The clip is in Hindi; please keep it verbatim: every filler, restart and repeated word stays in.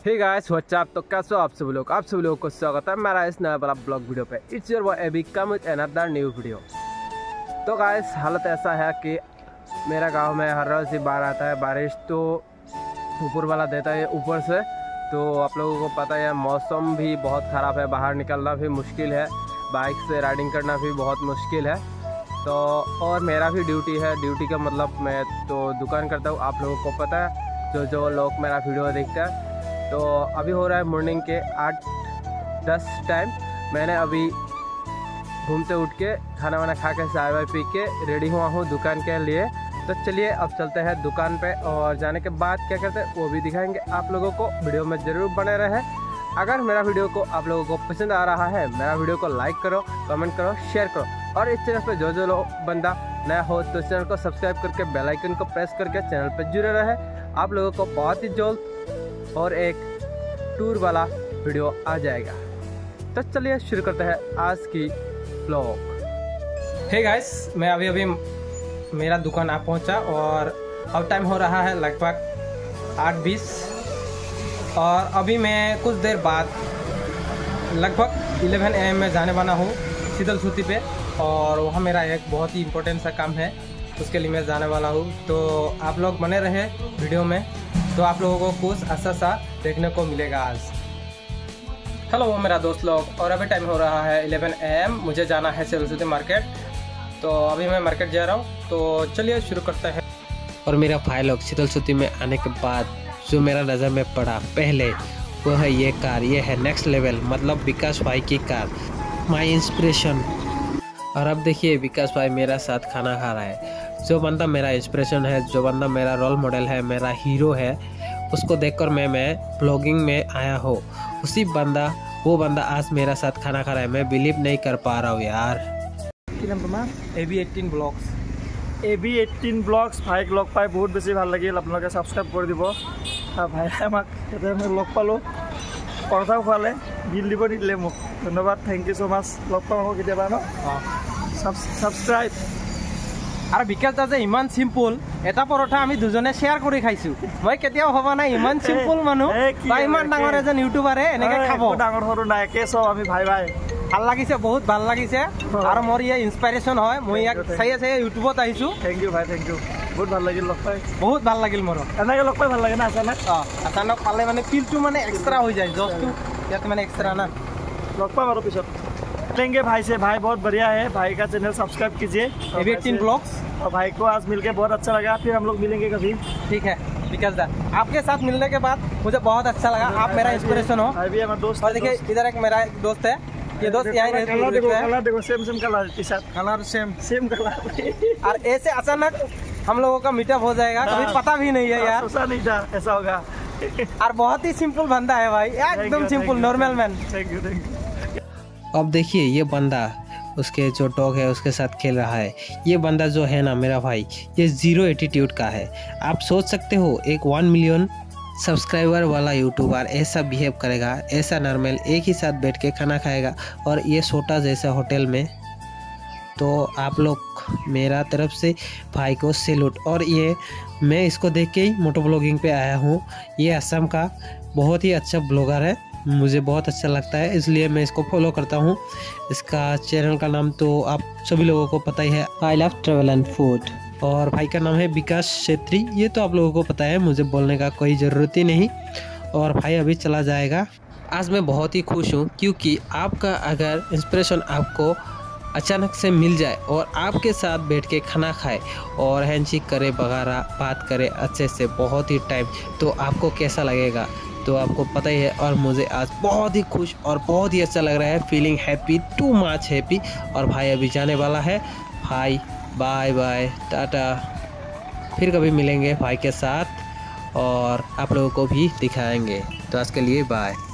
Hey guys what's up. तो कैसे हो आप सभी लोग आप सभी लोगों को स्वागत है मेरा इस नया वाला ब्लॉग वीडियो पे। It's your boy AB come with another new video. तो गाइस हालत ऐसा है कि मेरा गांव में हर रोज़ ही बाढ़ आता है। बारिश तो ऊपर वाला देता है ऊपर से, तो आप लोगों को पता है मौसम भी बहुत ख़राब है, बाहर निकलना भी मुश्किल है, बाइक से राइडिंग करना भी बहुत मुश्किल है। तो और मेरा भी ड्यूटी है, ड्यूटी का मतलब मैं तो दुकान करता हूँ। आप लोगों को पता है जो जो लोग मेरा वीडियो देखते हैं। तो अभी हो रहा है मॉर्निंग के आठ दस टाइम। मैंने अभी घूमते उठ के खाना वाना खा के चाय वाय पी के रेडी हुआ हूँ दुकान के लिए। तो चलिए अब चलते हैं दुकान पे और जाने के बाद क्या करते हैं वो भी दिखाएंगे आप लोगों को। वीडियो में ज़रूर बने रहे। अगर मेरा वीडियो को आप लोगों को पसंद आ रहा है, मेरा वीडियो को लाइक करो, कमेंट करो, शेयर करो। और इस चैनल पर जो जो लोग बंदा नया हो तो चैनल को सब्सक्राइब करके बेल आइकन को प्रेस करके चैनल पर जुड़े रहे। आप लोगों को बहुत ही जल्द और एक टूर वाला वीडियो आ जाएगा। तो चलिए शुरू करते हैं आज की व्लॉग। हे गाइस, मैं अभी अभी मेरा दुकान आ पहुंचा और अब टाइम हो रहा है लगभग आठ बीस। और अभी मैं कुछ देर बाद लगभग ग्यारह ए एम में जाने वाला हूँ शीतल सूती पे। और वहाँ मेरा एक बहुत ही इम्पोर्टेंट सा काम है, उसके लिए मैं जाने वाला हूँ। तो आप लोग बने रहे वीडियो में, तो आप लोगों को कुछ अच्छा सा देखने को मिलेगा आज। हेलो मेरा दोस्त लोग, और अभी टाइम हो रहा है ग्यारह ए एम। मुझे जाना है शीतल सूती मार्केट, तो अभी मैं मार्केट जा रहा हूँ। तो चलिए शुरू करते हैं। और मेरा भाई लोग शीतल सूती में आने के बाद जो मेरा नज़र में पड़ा पहले वो है ये कार। ये है नेक्स्ट लेवल, मतलब विकास भाई की कार, माय इंस्पिरेशन। और अब देखिए विकास भाई मेरा साथ खाना खा रहा है। जो बंदा मेरा इंस्पिरेशन है, जो बंदा मेरा रोल मॉडल है, मेरा हीरो है, उसको देखकर मैं मैं ब्लॉगिंग में आया हो। उसी बंदा वो बंदा आज मेरा साथ खाना खा रहा है। मैं बिलीव नहीं कर पा रहा हूँ यार। AB eighteen blogs AB eighteen blogs भाईक लग पाई बहुत बेसि ভাল লাগিল। আপোনালোকে সাবস্ক্রাইব কৰি দিব। ভাই আমাক এতিয়া লগ পালোঁ, পৰঠাও খোৱালে, বিল দিব নিদিলে মোক। ধন্যবাদ, thank you so' much. Log পাম আকৌ কেতিয়াবা ন। সাবস্ক্রাইব। আৰু বিকাশ দা যে ইমান চিম্পুল এটা পৰঠা আমি দুজনে শ্বেয়াৰ কৰি খাইছোঁ। মই কেতিয়াও ভবা নাই ইমান চিম্পুল মানুহ বা ইমান ডাঙৰ এজন ইউটিউবাৰে এনেকৈ খাব। ডাঙৰ সৰু নাই, একে চব আমি ভাই ভাই। ভাল লাগিছে, বহুত ভাল লাগিছে। আৰু মোৰ ইয়ে ইনস্পিৰেশ্যন হয়। মই ইয়াক চাইয়ে চাইয়ে ইউটিউবত আহিছোঁ। থেংক ইউ ভাই, থেংক ইউ। বহুত ভাল লাগিল লগ পাই, বহুত ভাল লাগিল মোৰো। এনেকৈ লগ পাই ভাল লাগে না আচানক। অঁ আচানক পালে মানে ফিলটো মানে এক্সট্ৰা হৈ যায়, জজটো ইয়াত মানে এক্সট্रा ना। लग पाम और पिछड़ मिलेंगे भाई से। भाई बहुत बढ़िया है, भाई का चैनल सब्सक्राइब कीजिए एबी एटीन ब्लॉग्स। और भाई को आज मिलके बहुत अच्छा लगा। फिर हम लोग मिलेंगे कभी। ठीक है विकास दा, आपके साथ मिलने के बाद मुझे बहुत अच्छा लगा। आप मेरा इंस्पिरेशन हो। भाई भी हमारा दोस्त। और देखिए इधर एक मेरा एक दोस्त है, ये दोस्त यहाँ कलर देखो, कलर देखो, same same colour T shirt, colour same same colour. और ऐसे अचानक हम लोगों का मीटअप हो जाएगा, कभी पता भी नहीं है यार। सोचा नहीं था ऐसा होगा। और बहुत ही सिंपल बंदा है भाई, एकदम simple normal man. Thank you, thank you. अब देखिए ये बंदा उसके जो डॉग है उसके साथ खेल रहा है। ये बंदा जो है ना मेरा भाई, ये ज़ीरो एटीट्यूड का है। आप सोच सकते हो एक वन मिलियन सब्सक्राइबर वाला यूट्यूबर ऐसा बिहेव करेगा, ऐसा नॉर्मल एक ही साथ बैठ के खाना खाएगा, और ये छोटा जैसा होटल में। तो आप लोग मेरा तरफ से भाई को सैल्यूट। और ये मैं इसको देख के ही मोटो ब्लॉगिंग पे आया हूँ। ये असम का बहुत ही अच्छा ब्लॉगर है, मुझे बहुत अच्छा लगता है, इसलिए मैं इसको फॉलो करता हूँ। इसका चैनल का नाम तो आप सभी लोगों को पता ही है, I love travel and food. और भाई का नाम है विकास छेत्री, ये तो आप लोगों को पता है, मुझे बोलने का कोई ज़रूरत ही नहीं। और भाई अभी चला जाएगा। आज मैं बहुत ही खुश हूँ क्योंकि आपका अगर इंस्पिरेशन आपको अचानक से मिल जाए और आपके साथ बैठ के खाना खाए और हैंडशेक करे वगैरह बात करे अच्छे से बहुत ही टाइम, तो आपको कैसा लगेगा तो आपको पता ही है। और मुझे आज बहुत ही खुश और बहुत ही अच्छा लग रहा है, feeling happy, too much happy. और भाई अभी जाने वाला है। भाई बाय बाय, टाटा। फिर कभी मिलेंगे भाई के साथ और आप लोगों को भी दिखाएंगे। तो आज के लिए बाय।